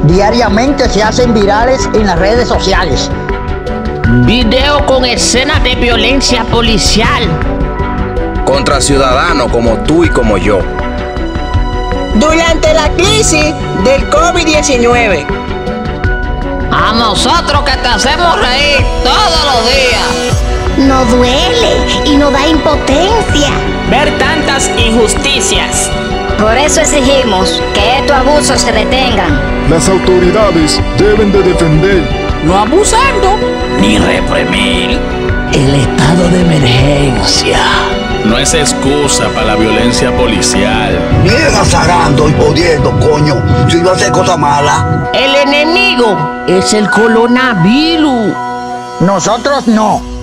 Diariamente se hacen virales en las redes sociales. Video con escenas de violencia policial contra ciudadanos como tú y como yo. Durante la crisis del COVID-19. A nosotros que te hacemos reír todos los días. Nos duele y nos da impotencia ver tantas injusticias. Por eso exigimos que estos abusos se detengan. Las autoridades deben de defender, no abusando ni reprimir. El estado de emergencia no es excusa para la violencia policial. Niega azarando y jodiendo, coño, si iba a hacer cosas malas. El enemigo es el coronavirus. Nosotros no.